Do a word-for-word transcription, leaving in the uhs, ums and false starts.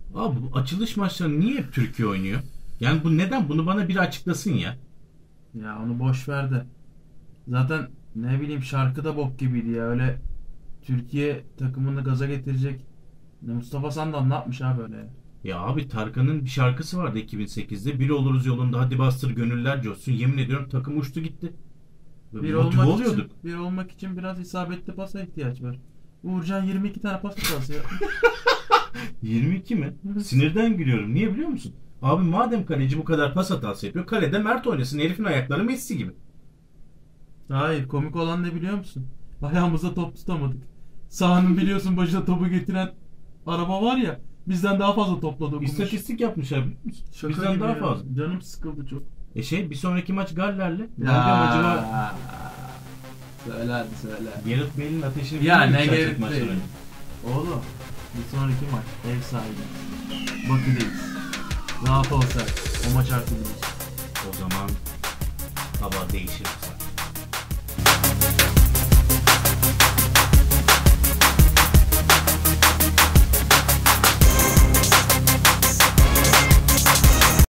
Abi bu açılış maçları niye hep Türkiye oynuyor? Yani bu neden? Bunu bana biri açıklasın ya. Ya onu boş ver de. Zaten ne bileyim şarkı da bok gibiydi ya. Öyle Türkiye takımını gaza getirecek. Ne Mustafa Sandal ne yapmış abi öyle ya? Ya abi Tarkan'ın bir şarkısı vardı iki bin sekizde. Bir oluruz yolunda hadi bastır gönüller coşsun. Yemin ediyorum takım uçtu gitti. Bir Motive olmak oluyorduk. için, bir olmak için biraz isabetli pasa ihtiyaç var. Uğurcan yirmi iki tane pas hatası ya. yirmi iki mi? Sinirden gülüyorum. Niye biliyor musun? Abi madem kaleci bu kadar pas hatası yapıyor. Kalede Mert oynasın. Herifin ayakları Messi gibi. Hayır, komik olan ne biliyor musun? Ayağımıza top tutamadık. Sahanın biliyorsun başına topu getiren araba var ya, bizden daha fazla topladı okumuş. İstatistik yapmışlar biliyor musun? Şaka Bizden gibi daha ya. fazla. Canım sıkıldı çok. E şey bir sonraki maç Galler'le. Galler maçı var. Söyle hadi söyle. Gareth Bale'in ateşini Ya biliyor ne musun Gareth maçtan Bale? önce? Oğlum bir sonraki maç ev sahibi. Bakü'deyiz. Rahat ol sen. O maç artık. O zaman hava değişir.